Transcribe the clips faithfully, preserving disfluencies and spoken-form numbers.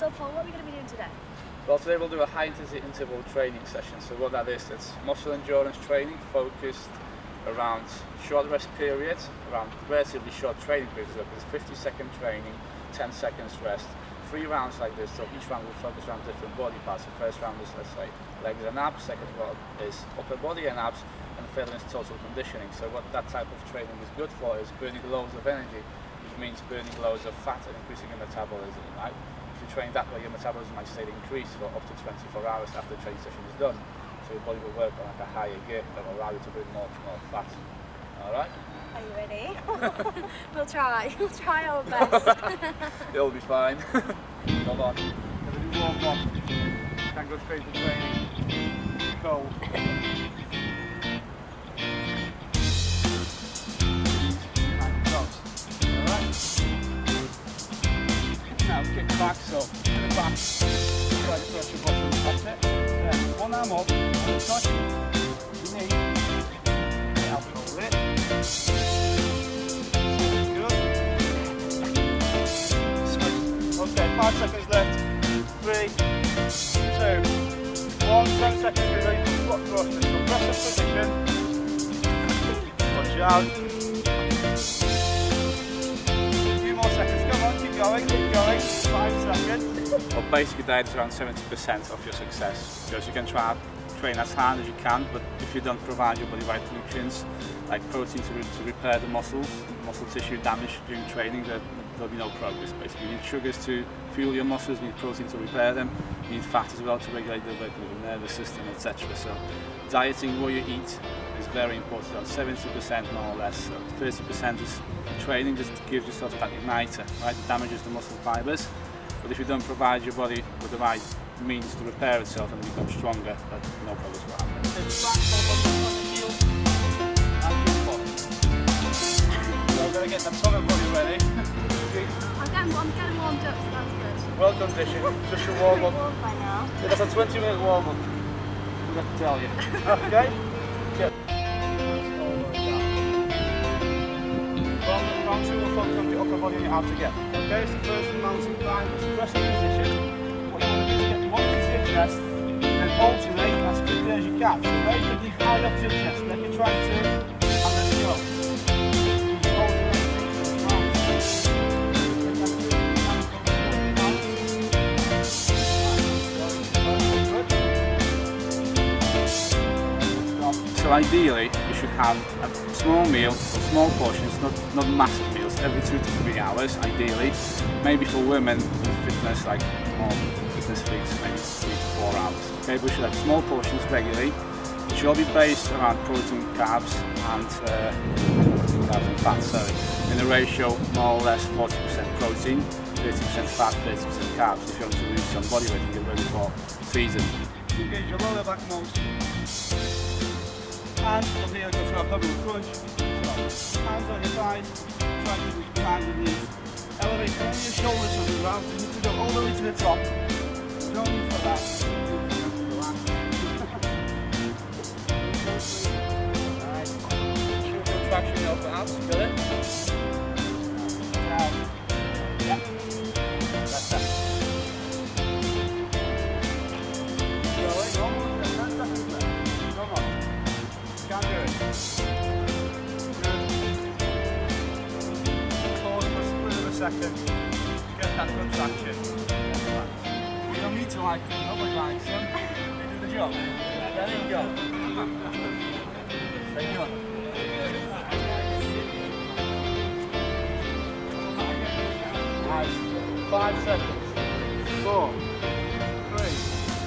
So Paul, what are we going to be doing today? Well, today we'll do a high intensity interval training session. So what that is, it's muscle endurance training focused around short rest periods, around relatively short training periods. So there's fifty second training, ten seconds rest, three rounds like this. So each round will focus around different body parts. The first round is, let's say, legs and abs. Second round is upper body and abs, and the third one is total conditioning. So what that type of training is good for is burning loads of energy, which means burning loads of fat and increasing your metabolism, right? If you train that way, your metabolism might stay increased for up to twenty-four hours after the training session is done. So your body will work on like a higher gear that will allow you to burn more, more fat. Alright? Are you ready? We'll try. We'll try our best. It'll be fine. Hold on. If we do warm up, can go straight to training. Cold. Now kick back, so in the back, try to touch your bottom, that's it. Yeah. One arm up, one touch, your knee, out over it. Good. Switch. Okay, five seconds left. Three, two, one. Ten seconds, be ready for squat thrusters. So press up position. Touch out. Going, keep going, five seconds. Well, basic diet is around seventy percent of your success, because you can try to train as hard as you can, but if you don't provide your body right nutrients, like protein to, re to repair the muscles, muscle tissue damage during training, there, there'll be no progress basically. You need sugars to fuel your muscles, you need protein to repair them, you need fat as well to regulate the working of the nervous system, et cetera. So dieting what you eat is very important, around seventy percent more or less. So thirty percent is training, just gives yourself that igniter, right? It damages the muscle fibers, but if you don't provide your body with the right means to repair itself and become stronger, then no progress will happen. So we're going to get that solid body ready. I'm getting, I'm getting warmed up, so that's good. Well done, Dishy. Just your warm up. Warm by now. Yeah, that's a twenty minute warm up. I forgot to tell you. Okay? Good. Round two will focus on the upper body and your abs again. Okay, so first mountain climb, just press the position. What you want to do is get one into your chest, then alternate as quickly as you can. So very quickly high up to your chest, then you try to, and let's go. So ideally, you should have a small meal, small portions, not, not massive meals, every two to three hours, ideally. Maybe for women with fitness, like more fitness freaks, maybe three to four hours. Okay, we should have small portions regularly. It should all be based around protein, carbs, and uh, protein, carbs and fat, sorry. In a ratio more or less forty percent protein, thirty percent fat, thirty percent carbs. If you want to lose some body weight and get ready for season. Engage your lower back most. And from here, go for abdominal crunch. So, hands on your thighs, try to reach behind the knees. Elevate all your shoulders from the ground. You need to go all the way to the top. No need for that. Alright. Shoulder contraction of the abs, feel it? Down. Yeah. That's that. Going, almost ten seconds left. Come on. Can do it. Pause for a split of a second. Get that contraction. You don't need to like it, nobody likes them. They do the job. There you go. Stay on. Nice. Five seconds. Four. Three.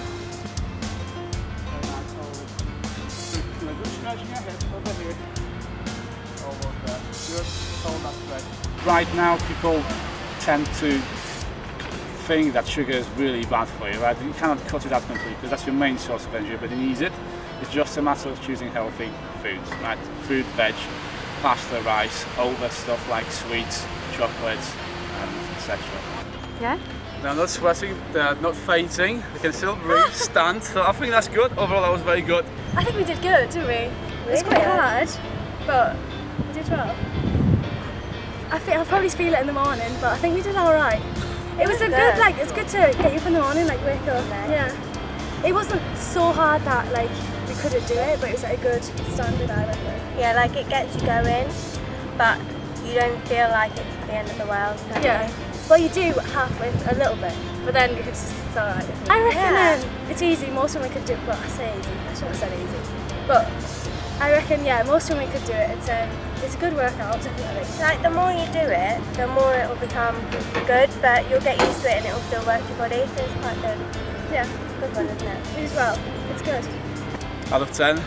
Good stretching your hips over here. Almost there. Good. Hold that stretch. Right now, people tend to think that sugar is really bad for you, right? You cannot cut it out completely because that's your main source of energy, but you need it. It's just a matter of choosing healthy foods, right? Fruit, veg, pasta, rice, over stuff like sweets, chocolates, and et cetera. Yeah? They're not sweating, they're not fainting, they can still breathe, stand, so I think that's good. Overall, that was very good. I think we did good, didn't we? It was quite hard, but we did well. I think I'll probably feel it in the morning, but I think we did all right. It was a good, good. like, it's good to get you up in the morning, like wake up. Yeah. It wasn't so hard that like we couldn't do it, but it was like a good standard, I reckon. Yeah, like it gets you going, but you don't feel like it's the end of the world. don't Yeah. you? Well, you do halfway, a little bit, but then it's, it's alright. I reckon Yeah. um, it's easy. Most women could do it. Well, I say easy. I shouldn't have said easy, but I reckon yeah, most women could do it. It's um, it's a good workout, definitely. Like the more you do it, the more it will become good, but you'll get used to it and it will still work your body, so it's quite good. Yeah, Good one, isn't it? it as well. It's good. Out of ten?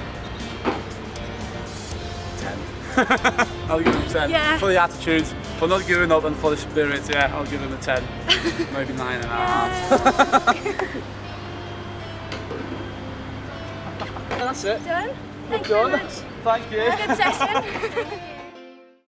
ten. I'll give him a ten. Yeah. For the attitude, for not giving up and for the spirit, yeah, I'll give him a ten. Maybe nine and a half. And that's it. Done. We're Thank you very done. much. Thank you. Good session.